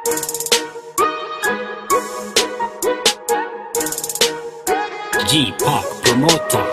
G-Park Promoteur.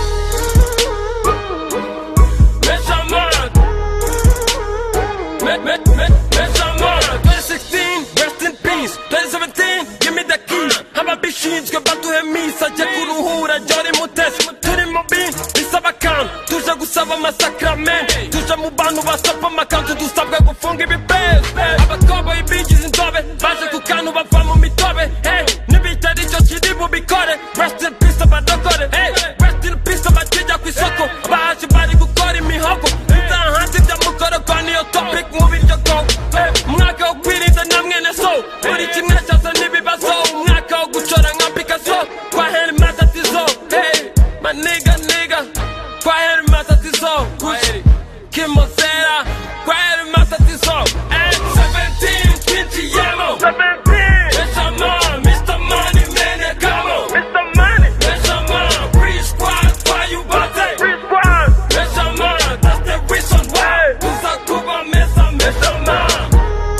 Mechament 2016, rest in peace. 2017, give me the keys. Ababishinzwe baduhemisa ajye kuruhura Jori Mutesi. Turi mu bin bisaba akantu tuje gusaba amasakrament. Tuje mu bantu basaba amakanzu dusabwe gufunga ibipesi. Abakoboyi binjiza inzobe baje ku kantu bava mu mitobe. Nibitari icyo kiri bubikore. Rest in peace abadokore. Rest in peace abakijya ku isoko. Baje bari gukora imihogo. Inzahanzi by'amukoro kwa niyo topic mu biryo go. Umwaka wo kwirinda na mwene so. Buri kimwe cyose n'ibibazo. Umwaka wo gucora nka Picasso. Kwa Henry Matatizo. My nigga. Kwa Henry Matatizo. Kimosera. Kwa Henry Matatizo. 17 20 yemo. Mechament, Mr. Money, man, come on. Mr. Money. Mechament, free squad, why you bate? Free squad. Mechament, that's the reason why. Tuza kuba mesa, Mechament.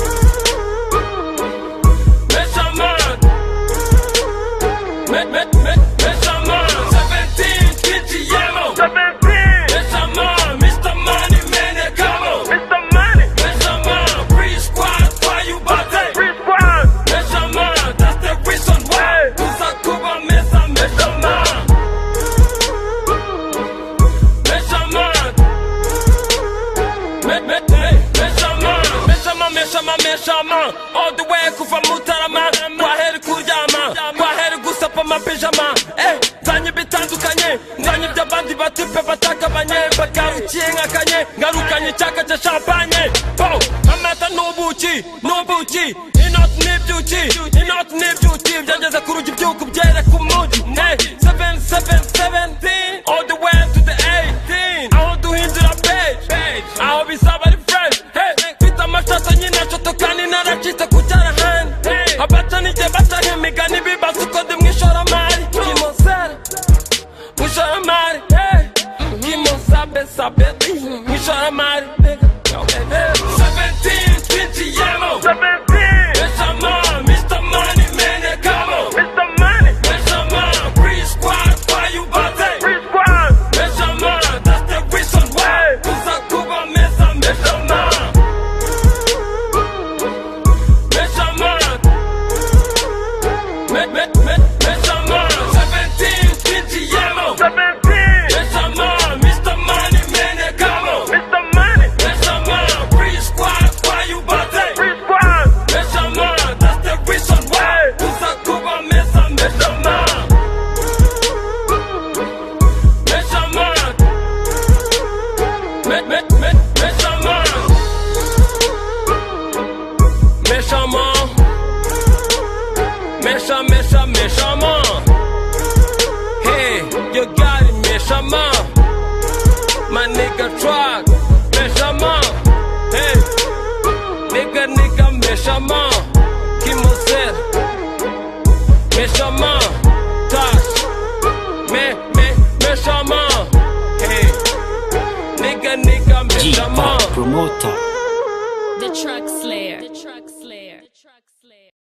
Mechament. Mechament, 17, 20 yemo. 17. Mechament, Mr. Money, man, come on. Mr. Money. Mechament, free squad, why you bate? Free squad. Mechament, that's the reason why. Tuza kuba mesa, Mechament. Mechament, all the way kuva mutarama. Kwaheri kuryama, kwaheri gusapa amapijama. Nzanye bitandukanye, nzanye iby'abandi batipe batakabanye. Bagarukiye nkakanye, ngarukanye icyaka cya champagne. Amata n'ubuki, inoti n'ibyuki, byageze ku rugi ibyuku byereka umugi. 7 all the way to the 18. Aho duhindura page, aho bizaba ari fresh. Mfite amashusho nyine acotokani naracitse ku cyarahani. Abaca nijye baca imigani bibaza uko ndi mwishoramari. Kimosera, mwishoramari. Kimosabe, mwishoramari. 17 20 yemo. Mechament, Mr. Money, man, come on. Mr. Money. Mechament, free squad, why you bate? Free squad. Mechament, that's the reason why. Tuza kuba mesa, Mechament. Mechament. Mechament, 17 20 yemo. Mechament, Mr. Money, man, come on. Mr. Money. Mechament, free squad, why you bate? Free squad. Mechament, that's the reason why. Tuza kuba mesa, Mechament. Mechament. Mechament. Hey, you got it, Mechament. My nigga truck, Mechament. Hey, nigga, Mechament. Kimosera, Mechament. Touch, Mechament. Hey, nigga, Mechament. G-Park Promoteur. The Truck Slayer.